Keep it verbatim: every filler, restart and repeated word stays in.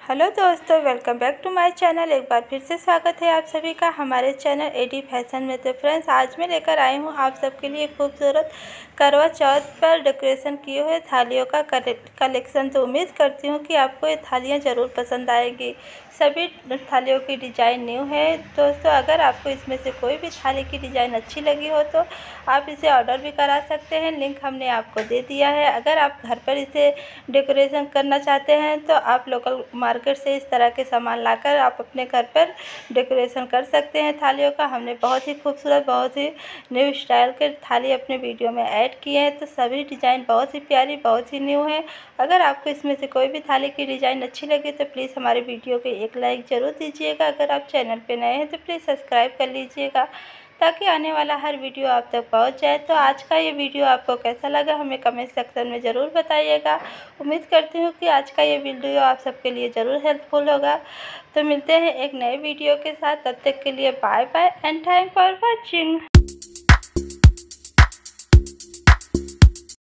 Hello दोस्तों, welcome back to my channel. एक बार फिर से स्वागत है आप सभी का हमारे चैनल एडी फैशन में। तो फ्रेंड्स, आज मैं लेकर आई हूँ आप सबके लिए खूबसूरत करवा चौथ पर डेकोरेशन किए हुए थालियों का कलेक्शन। तो उम्मीद करती हूँ कि आपको ये थालियाँ ज़रूर पसंद आएगी। सभी थालियों की डिज़ाइन न्यू है दोस्तों। अगर आपको इसमें से कोई भी थाली की डिज़ाइन अच्छी लगी हो तो आप इसे ऑर्डर भी करा सकते हैं। लिंक हमने आपको दे दिया है। अगर आप घर पर इसे डेकोरेशन करना चाहते हैं तो आप लोकल मार्केट से इस तरह के सामान लाकर आप अपने घर पर डेकोरेशन कर सकते हैं थालियों का। हमने बहुत ही खूबसूरत, बहुत ही न्यू स्टाइल के थाली अपने वीडियो में ऐड किए हैं। तो सभी डिज़ाइन बहुत ही प्यारी, बहुत ही न्यू है। अगर आपको इसमें से कोई भी थाली की डिज़ाइन अच्छी लगे तो प्लीज़ हमारे वीडियो को एक लाइक ज़रूर दीजिएगा। अगर आप चैनल पर नए हैं तो प्लीज़ सब्सक्राइब कर लीजिएगा ताकि आने वाला हर वीडियो आप तक पहुंच जाए। तो आज का ये वीडियो आपको कैसा लगा हमें कमेंट सेक्शन में ज़रूर बताइएगा। उम्मीद करती हूँ कि आज का ये वीडियो आप सबके लिए ज़रूर हेल्पफुल होगा। तो मिलते हैं एक नए वीडियो के साथ। तब तक के लिए bye bye and thank for watching.